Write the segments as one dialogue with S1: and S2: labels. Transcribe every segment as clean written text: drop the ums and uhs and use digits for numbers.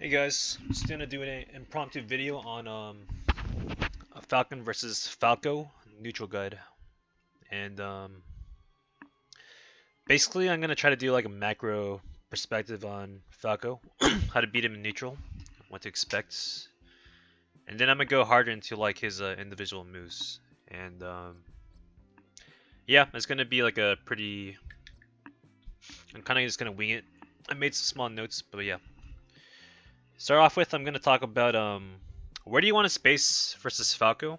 S1: Hey guys, just gonna do an impromptu video on a Falcon versus Falco neutral guide, and basically I'm gonna try to do like a macro perspective on Falco, how to beat him in neutral, what to expect, and then I'm gonna go harder into like his individual moves, and yeah, it's gonna be like a pretty. I'm kind of just gonna wing it. I made some small notes, but yeah. Start off with, I'm gonna talk about where do you want to space versus Falco?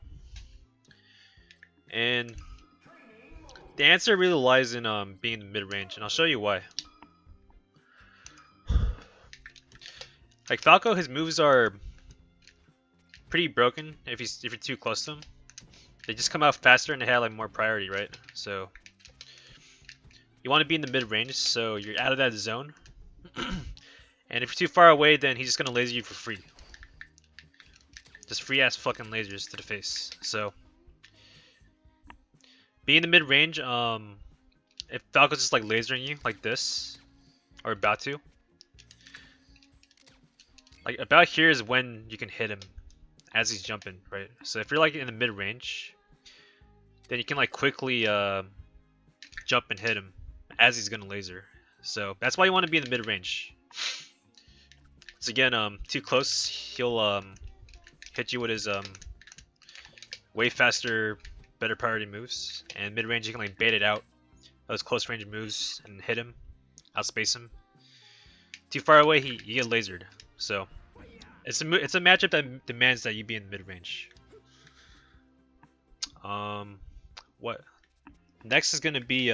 S1: And the answer really lies in being in mid-range, and I'll show you why. Like Falco, his moves are pretty broken if you're too close to him. They just come out faster and they have like more priority, right? So you want to be in the mid-range, so you're out of that zone. And if you're too far away, then he's just gonna laser you for free. Just free ass fucking lasers to the face. So be in the mid-range, if Falco's just like lasering you like this, or about to, like about here is when you can hit him as he's jumping, right? So if you're like in the mid-range, then you can like quickly jump and hit him as he's gonna laser. So that's why you want to be in the mid-range. So again, too close, he'll hit you with his way faster, better priority moves, and mid-range you can like bait it out those close range moves and hit him, outspace him. Too far away, you get lasered. So it's a matchup that demands that you be in mid-range. What next is gonna be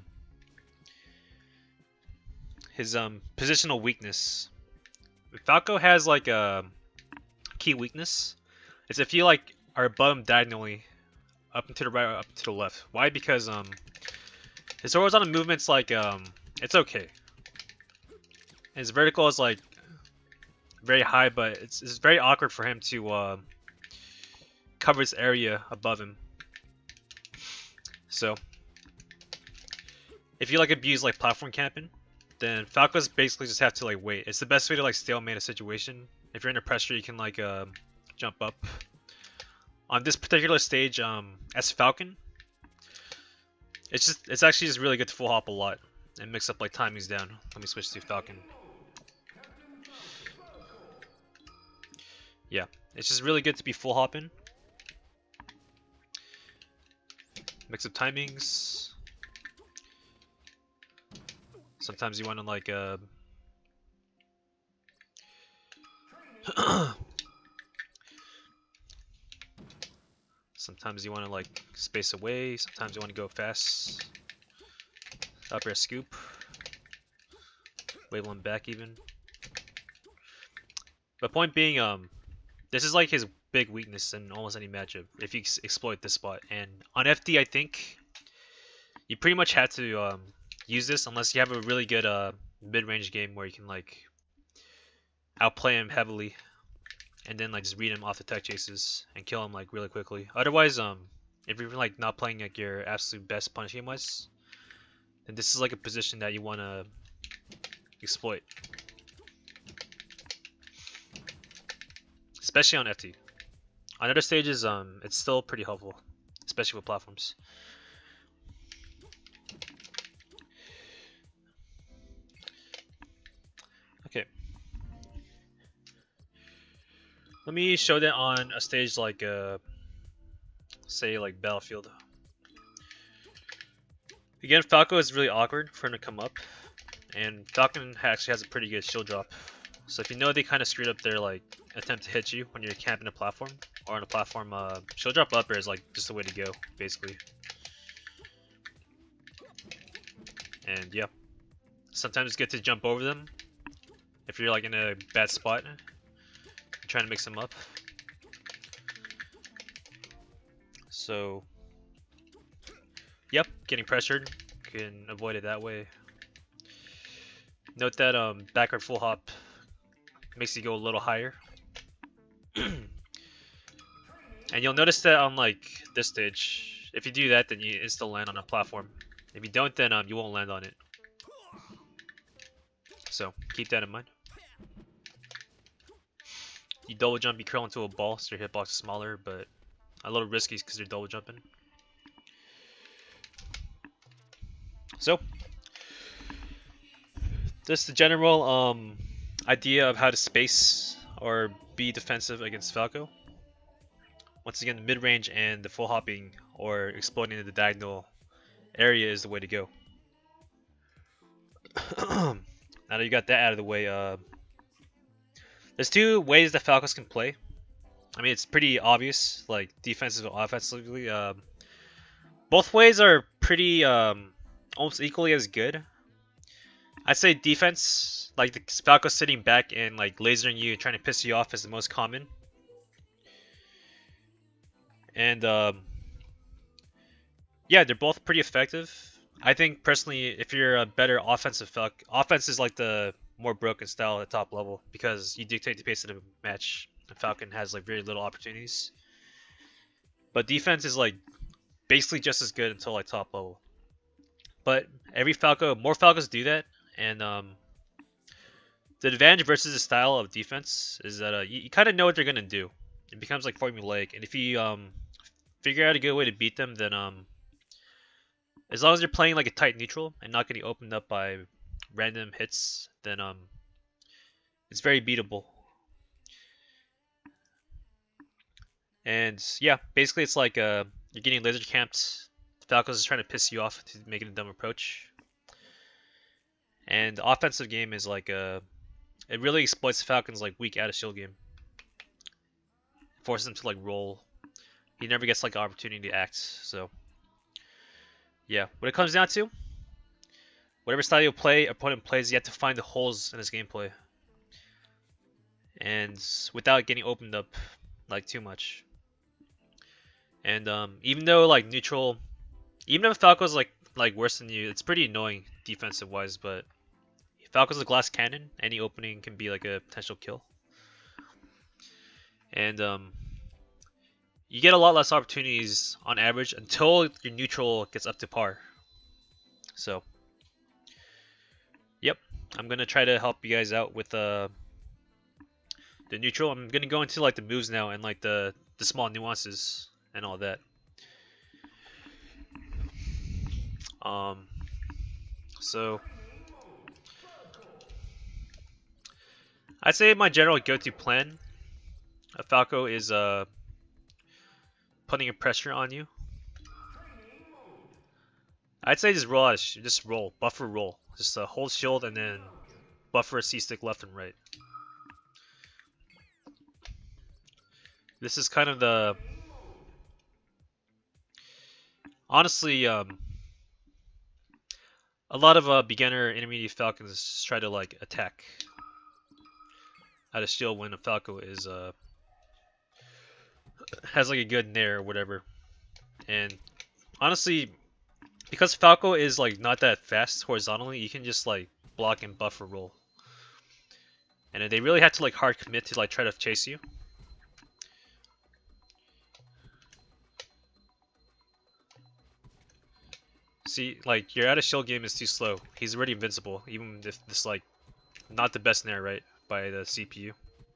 S1: his positional weakness. Falco has like a key weakness. It's if you like are above him diagonally, up and to the right or up to the left. Why? Because his horizontal movement's like it's okay. His vertical is like very high, but it's very awkward for him to cover this area above him. So if you like abuse like platform camping, then Falcos basically just have to like wait. It's the best way to like stalemate a situation. If you're under pressure, you can like jump up. On this particular stage, as Falcon, it's actually just really good to full hop a lot and mix up like timings down. Let me switch to Falcon. Yeah, it's just really good to be full hopping. Mix up timings. Sometimes you want to like sometimes you want to like space away, sometimes you want to go fast. Up air scoop. Wave one back even. But point being, this is like his big weakness in almost any matchup if you exploit this spot. And on FD, I think you pretty much have to use this unless you have a really good mid-range game where you can like outplay him heavily and then like just read him off the tech chases and kill him like really quickly. Otherwise, if you're like not playing like your absolute best punish game wise, then this is like a position that you want to exploit, especially on FT. On other stages, it's still pretty helpful, especially with platforms. Okay. Let me show that on a stage like, say like Battlefield. Again, Falco is really awkward for him to come up, and Falcon actually has a pretty good shield drop. So if you know they kind of screwed up their like attempt to hit you when you're camping a platform, or on a platform, shield drop up air is like just the way to go, basically. And yeah, sometimes it's good to jump over them if you're like in a bad spot, trying to mix them up. So, yep, getting pressured, can avoid it that way. Note that backward full hop makes you go a little higher. And you'll notice that on like this stage, if you do that, then you instantly land on a platform. If you don't, then you won't land on it. So keep that in mind. you double jump, you curl into a ball, so your hitbox is smaller, but a little risky because you're double jumping. So, just the general idea of how to space or be defensive against Falco. Once again, the mid-range and the full hopping or exploding in the diagonal area is the way to go. Now that you got that out of the way, there's two ways that Falcos can play. I mean, it's pretty obvious, like defensively and offensively. Both ways are pretty almost equally as good. I'd say defense, like the Falco sitting back and like lasering you and trying to piss you off, is the most common. And yeah, they're both pretty effective. I think personally, if you're a better offensive Falco, offense is like the more broken style at the top level because you dictate the pace of the match. And Falcon has like very little opportunities. But defense is like basically just as good until like top level. But every Falco, more Falcos do that, and the advantage versus the style of defense is that you kind of know what they're gonna do. It becomes like formulaic, and if you figure out a good way to beat them, then as long as you're playing like a tight neutral and not getting opened up by random hits, then it's very beatable. And yeah, basically it's like you're getting laser camped. Falcos is trying to piss you off to make it a dumb approach. And the offensive game is like it really exploits the Falcons like weak out of shield game. Forces him to like roll. He never gets like an opportunity to act. So yeah, what it comes down to, whatever style you play, opponent plays, you have to find the holes in his gameplay, and without getting opened up like too much. And even though like neutral, even if Falco's like worse than you, it's pretty annoying defensive wise. But Falco's a glass cannon. Any opening can be like a potential kill. And you get a lot less opportunities on average until your neutral gets up to par. So, yep, I'm gonna try to help you guys out with the neutral. I'm gonna go into like the moves now and like the small nuances and all that. So I'd say my general go-to plan of Falco is putting a pressure on you. I'd say just roll, buffer roll. Just hold shield and then buffer a C-stick left and right. This is kind of the... Honestly, a lot of beginner intermediate Falcons try to like attack out of shield when a Falco is has like a good nair or whatever. And honestly, because Falco is like not that fast horizontally, you can just like block and buffer roll. And they really have to like hard commit to like try to chase you. See, like your out of shield game is too slow. He's already invincible, even if this like not the best nair, right, by the CPU.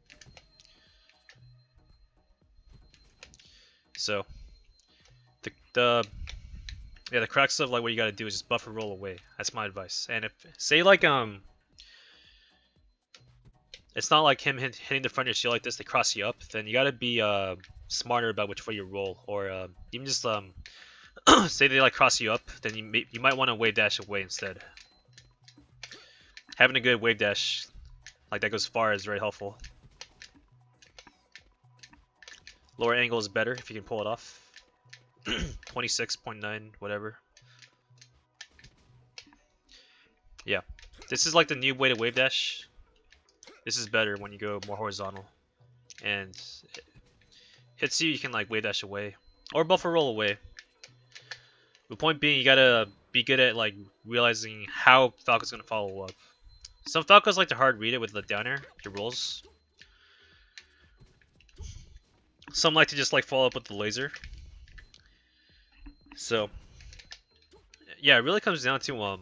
S1: So the crux of like what you gotta do is just buffer roll away. That's my advice. And if say like it's not like him hitting the front of your shield like this to cross you up, then you gotta be smarter about which way you roll, or even just say they like cross you up, then you might want to wave dash away instead. Having a good wave dash like that goes far is very helpful. Lower angle is better if you can pull it off. 26.9, whatever. Yeah, this is like the new way to wave dash. This is better when you go more horizontal. And it hits you, you can like wave dash away or buffer roll away. The point being, you gotta be good at like realizing how Falco's gonna follow up. Some Falcos like to hard read it with the down air, your rolls. Some like to just like follow up with the laser. So yeah, it really comes down to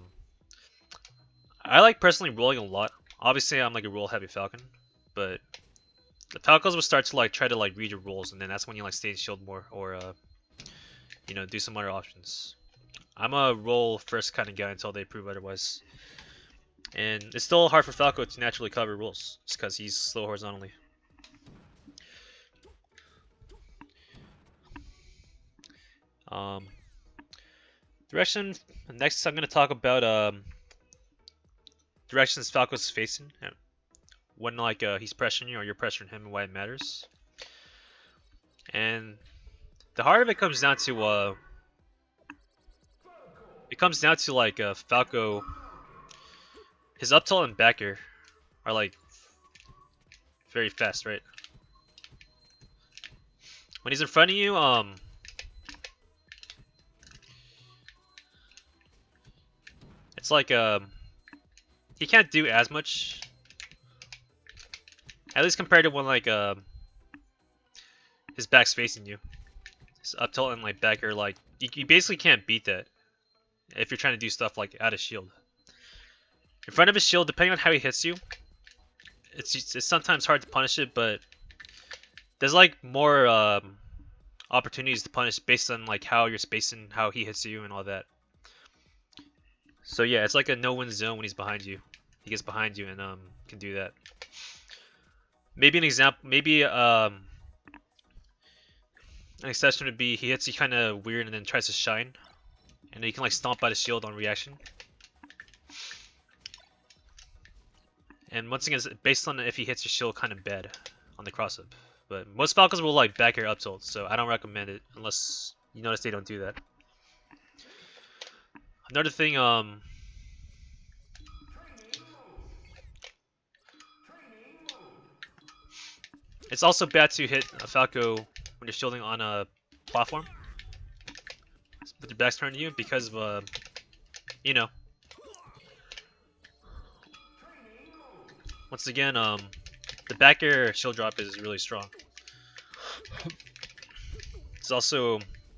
S1: I like personally rolling a lot. Obviously I'm like a roll heavy Falcon, but The Falcos will start to like try to like read your rolls, and then that's when you like stay in shield more, or you know, do some other options. I'm a roll first kind of guy until they prove otherwise. And it's still hard for Falco to naturally cover rolls, just because he's slow horizontally. Direction. Next, I'm gonna talk about directions Falco's facing when like he's pressuring you or you're pressuring him, and why it matters. And the heart of it comes down to like Falco. His up tilt and back air are like very fast, right? When he's in front of you, it's like he can't do as much. At least compared to when like his back's facing you. His up tilt and like back air, like you basically can't beat that if you're trying to do stuff like out of shield. In front of his shield, depending on how he hits you, it's sometimes hard to punish it, but there's like more opportunities to punish based on like how you're spacing, how he hits you, and all that. So yeah, it's like a no-win zone when he's behind you. He gets behind you and can do that. Maybe an example, maybe an exception would be he hits you kind of weird and then tries to shine, and then you can like stomp out his shield on reaction. And once again, it's based on if he hits your shield kind of bad on the cross up. But most Falcons will like back air up tilt, so I don't recommend it unless you notice they don't do that. Another thing, it's also bad to hit a Falco when you're shielding on a platform with your back's turned to you because of, you know. Once again, the back air shield drop is really strong. It's also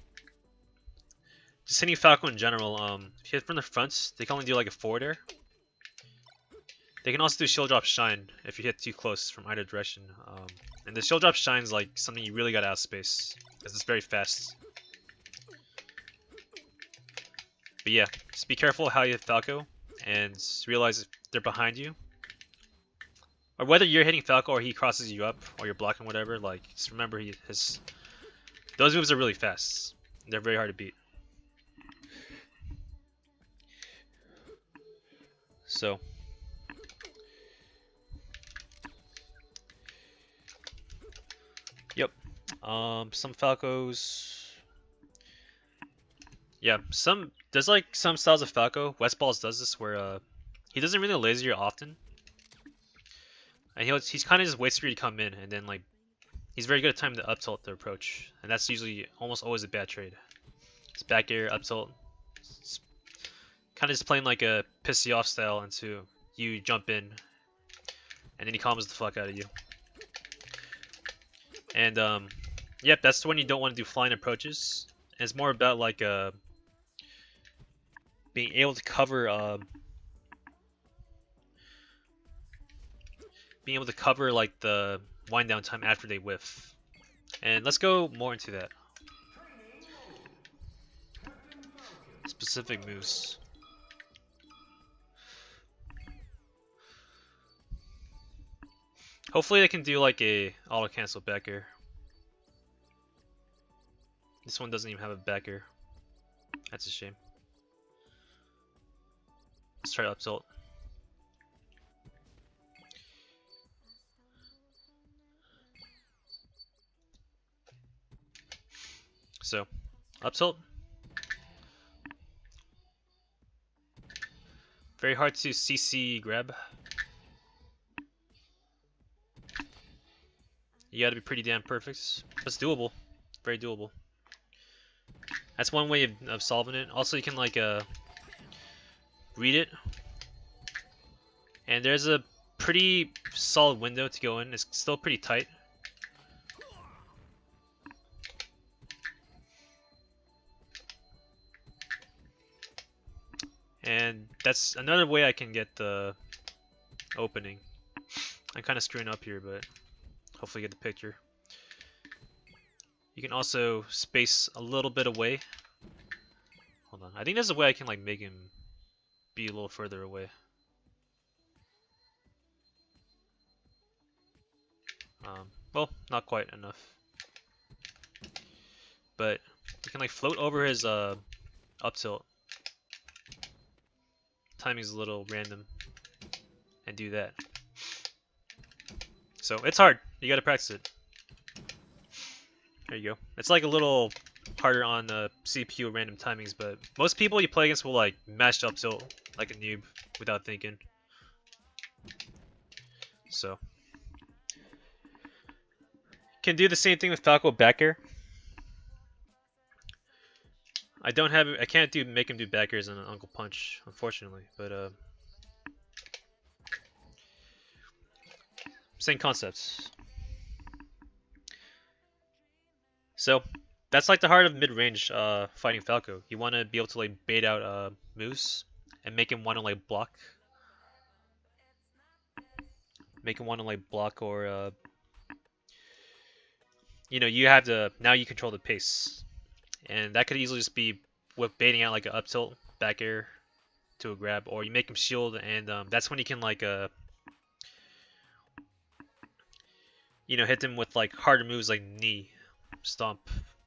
S1: just hitting Falco in general. If you hit from the front, they can only do like a forward air. They can also do shield drop shine if you hit too close from either direction. And the shield drop shine is like something you really got out of space because it's very fast. But yeah, just be careful how you hit Falco and realize if they're behind you. Or whether you're hitting Falco or he crosses you up or you're blocking whatever, like just remember those moves are really fast. They're very hard to beat. So yep. Some Falcos. Yeah, there's like some styles of Falco. Westballs does this where he doesn't really laser you often. And he's kind of just waits for you to come in, and then like he's very good at timing the up tilt to approach, and that's usually almost always a bad trade. It's back air up tilt, it's kind of just playing like a piss you off style until you jump in, and then he calms the fuck out of you. And yep, that's when you don't want to do flying approaches. And it's more about like being able to cover like the wind down time after they whiff. And let's go more into that. Specific moves. Hopefully they can do like a auto cancel back air. This one doesn't even have a back air. That's a shame. Let's try up tilt. So, up tilt. Very hard to CC grab. You gotta be pretty damn perfect. But it's doable. Very doable. That's one way of solving it. Also, you can like read it. And there's a pretty solid window to go in. It's still pretty tight. And that's another way I can get the opening. I'm kind of screwing up here, but hopefully you get the picture. You can also space a little bit away. Hold on. I think there's a way I can like make him be a little further away. Well, not quite enough. But you can like float over his up tilt. Timing's a little random. And do that. So it's hard. You gotta practice it. There you go. It's like a little harder on the CPU random timings, but most people you play against will like mash up tilt like a noob without thinking. So can do the same thing with Falco back air. I can't make him do back airs on an Uncle Punch, unfortunately, but same concepts. So that's like the heart of mid-range fighting Falco. You want to be able to like bait out moves and make him want to like block. Make him want to like block or you know, you have to now you control the pace. And that could easily just be with baiting out like an up tilt back air to a grab, or you make him shield, and that's when you can like you know, hit them with like harder moves like knee, stomp.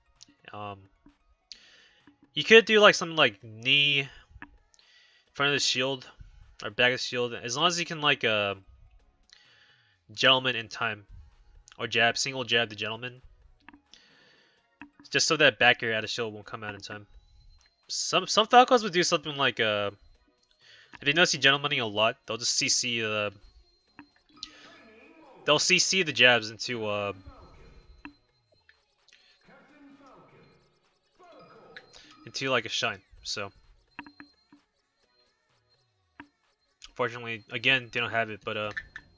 S1: You could do like something like knee in front of the shield or back of the shield, as long as you can like gentleman in time, or jab, single jab the gentleman. Just so that back air out of shield won't come out in time. Some Falcons would do something like if they notice you gentlemaning a lot, they'll just CC they'll CC the jabs into like a shine. So fortunately, again, they don't have it, but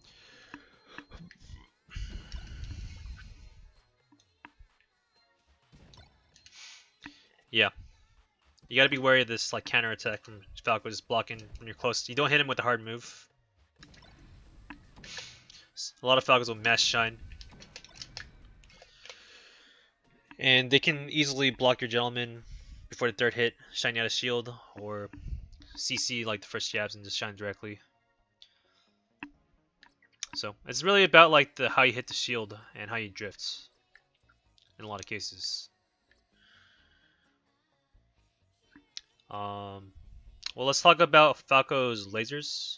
S1: yeah. You gotta be wary of this like counter attack from Falco just blocking when you're close. You don't hit him with a hard move. A lot of Falcons will mash shine. And they can easily block your gentleman before the third hit, shine out a shield, or CC like the first jabs and just shine directly. So it's really about like how you hit the shield and how you drift in a lot of cases. Well, let's talk about Falco's lasers.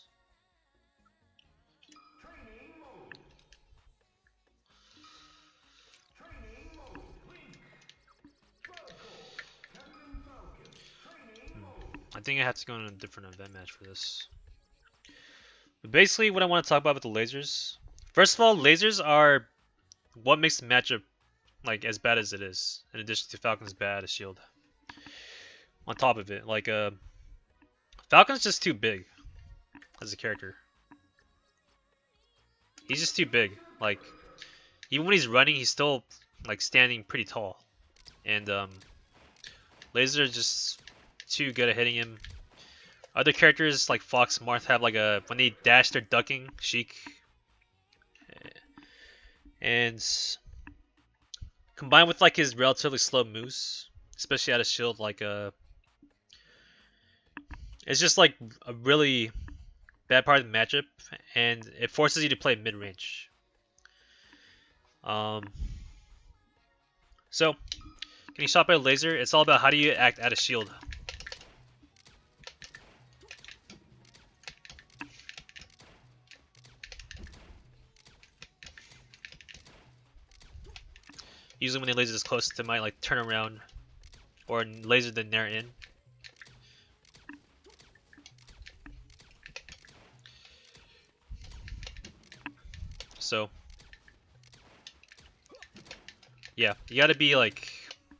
S1: I think I have to go in a different event match for this. But basically, what I want to talk about with the lasers. First of all, lasers are what makes the matchup like as bad as it is, in addition to Falcon's bad as shield. On top of it, like Falcon's just too big as a character. He's just too big. Like even when he's running, he's still like standing pretty tall. And lasers are just too good at hitting him. Other characters like Fox, Marth have like when they dash, they're ducking. Sheik, and combined with like his relatively slow moves, especially out of shield, like it's just like a really bad part of the matchup, and it forces you to play mid-range. So, getting shot by a laser, it's all about how do you act out of shield. Usually when the laser is close, they might like turn around or laser the nair in. So yeah, you gotta be like,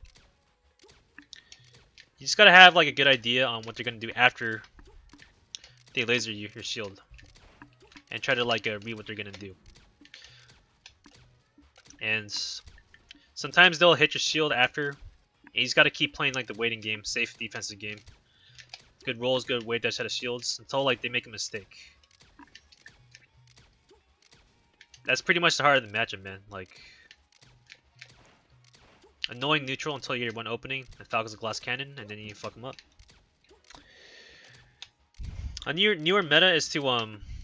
S1: you just gotta have like a good idea on what they're gonna do after they laser your shield, and try to like read what they're gonna do. And sometimes they'll hit your shield after, and you just gotta keep playing like the waiting game, safe defensive game. Good rolls, good wait dash out of shields until like they make a mistake. That's pretty much the heart of the matchup, man. Like, annoying neutral until you get one opening, and Falco's a glass cannon, and then you fuck him up. A newer meta is to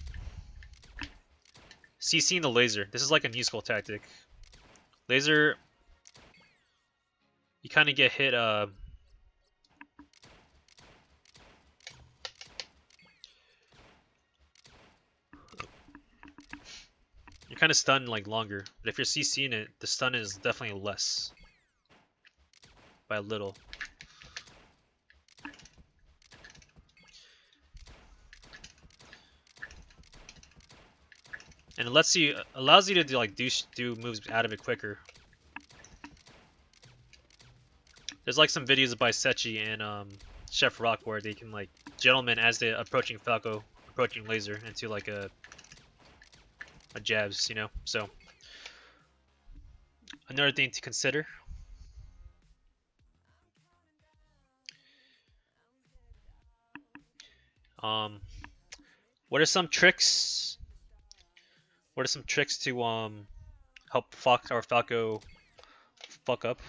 S1: CCing the laser. This is like a new school tactic. Laser, you kind of get hit. You're kind of stunned like longer, but if you're CCing it, the stun is definitely less by a little. And it allows you to do moves out of it quicker. There's like some videos by Sechi and Chef Rock where they can like gentlemen as they're approaching Falco, approaching laser into like a jabs, you know. So another thing to consider. What are some tricks? What are some tricks to help Falco fuck up?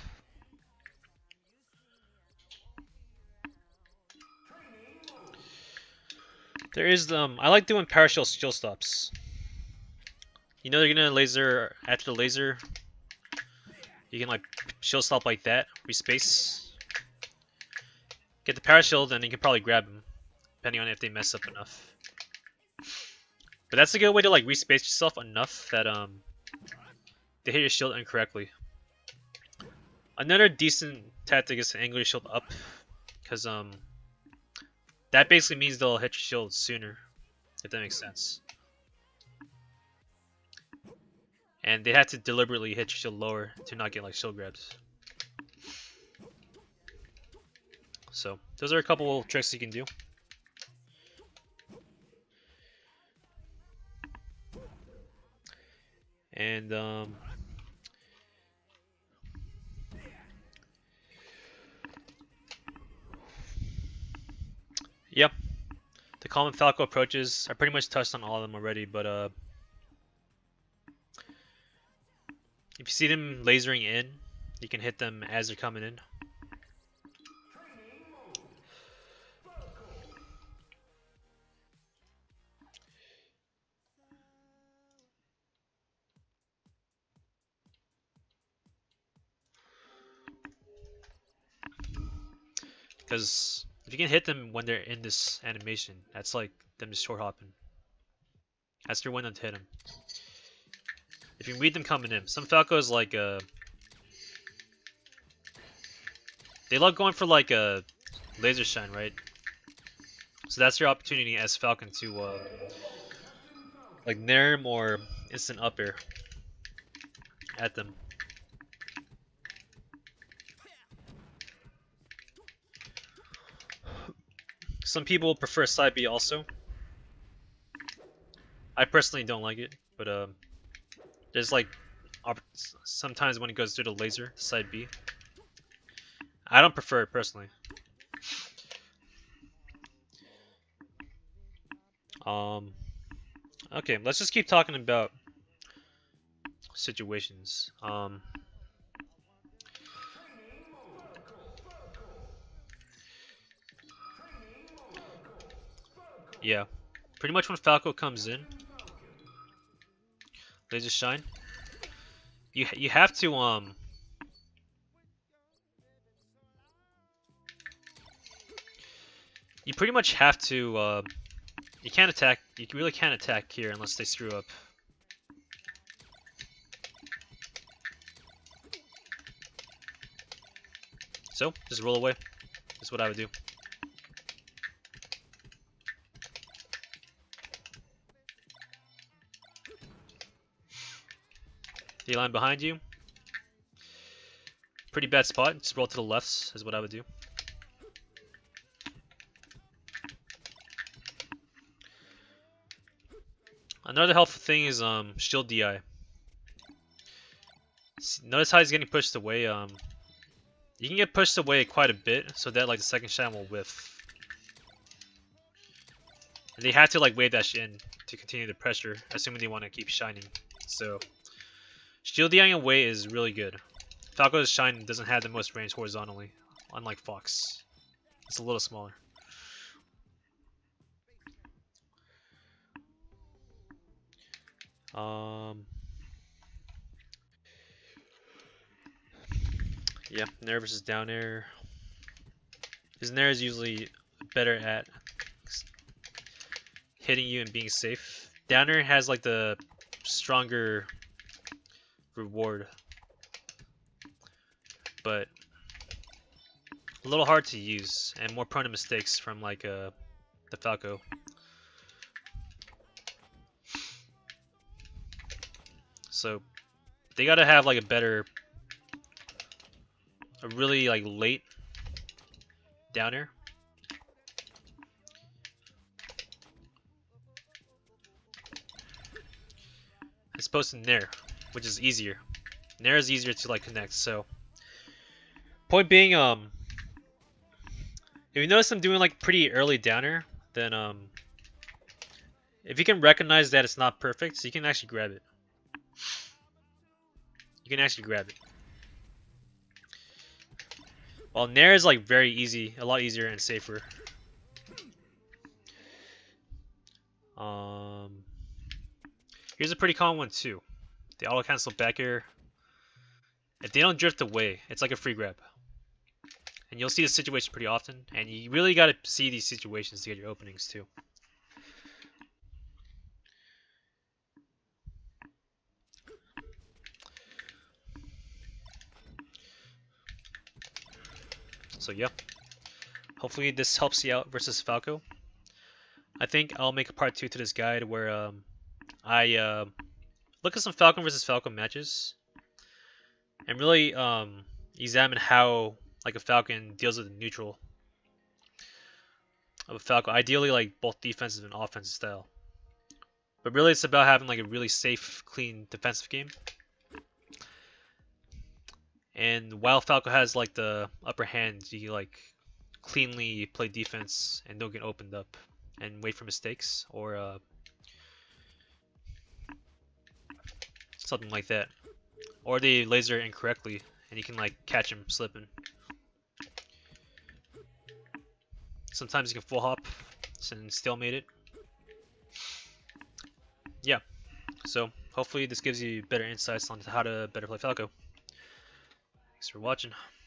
S1: There is I like doing partial skill stops. You know they're gonna laser after the laser. You can like shield stop like that, respace. Get the power shield, and you can probably grab them, depending on if they mess up enough. But that's a good way to like respace yourself enough that they hit your shield incorrectly. Another decent tactic is to angle your shield up, because that basically means they'll hit your shield sooner, if that makes sense. And they have to deliberately hit your shield lower to not get like shield grabs. So those are a couple tricks you can do. And yep, the common Falco approaches, I pretty much touched on all of them already, but if you see them lasering in, you can hit them as they're coming in. Because if you can hit them when they're in this animation, that's like them just short hopping. That's your window to hit them. If you read them coming in, some Falcos like they love going for like a laser shine, right? So that's your opportunity as Falcon to like Nairm or instant up air at them. Some people prefer side B also. I personally don't like it, but there's like sometimes when it goes through the laser, side B. I don't prefer it personally. Okay, let's just keep talking about situations. Yeah, pretty much when Falco comes in, laser shine. You have to you pretty much have to you can't attack. You really can't attack here unless they screw up. So just roll away. That's what I would do. D-line behind you. Pretty bad spot. Just roll to the lefts is what I would do. Another helpful thing is shield DI. Notice how he's getting pushed away. You can get pushed away quite a bit so that like the second shot will whiff. And they have to like wave that shit in to continue the pressure, assuming they want to keep shining. So shielding away is really good. Falco's Shine doesn't have the most range horizontally, unlike Fox. It's a little smaller. Yeah, Nair versus down air. His Nair is usually better at hitting you and being safe. Down air has like the stronger reward, but a little hard to use and more prone to mistakes from like the Falco. So they gotta have like a really like late down air. As opposed to Nair, which is easier. Nair is easier to like connect. So point being, if you notice I'm doing like pretty early down air, then if you can recognize that it's not perfect, so you can actually grab it. You can actually grab it. While Nair is like very easy, a lot easier and safer. Here's a pretty common one too. The auto cancel back air. If they don't drift away, it's like a free grab. And you'll see this situation pretty often, and you really gotta see these situations to get your openings too. So yeah, hopefully this helps you out versus Falco. I think I'll make a part 2 to this guide where I look at some Falcon versus Falcon matches and really examine how like a Falcon deals with the neutral of a Falcon. Ideally like both defensive and offensive style. But really it's about having like a really safe, clean defensive game. And while Falco has like the upper hand, you like cleanly play defense and don't get opened up and wait for mistakes or something like that. Or they laser incorrectly and you can like catch him slipping. Sometimes you can full hop and stalemate it. Yeah, so hopefully this gives you better insights on how to better play Falco. Thanks for watching.